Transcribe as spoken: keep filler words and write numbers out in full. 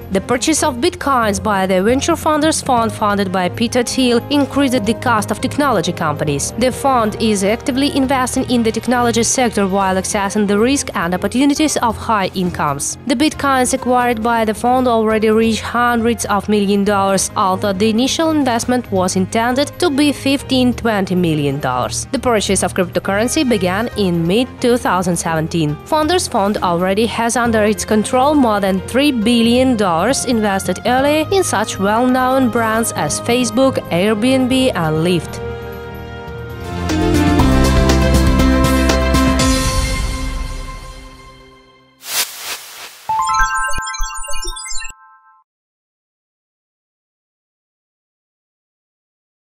The purchase of bitcoins by the venture funders fund funded by Peter Thiel increased the cost of technology companies. The fund is actively investing in the technology sector while assessing the risk and opportunities of high incomes. The bitcoins acquired by the fund already reached hundreds of million dollars, although the initial investment was intended to be fifteen to twenty million dollars. The purchase of cryptocurrency began in mid two thousand seventeen. Founders Fund already has under its control more than three billion dollars invested earlier in such well-known brands as Facebook, Airbnb, and Lyft.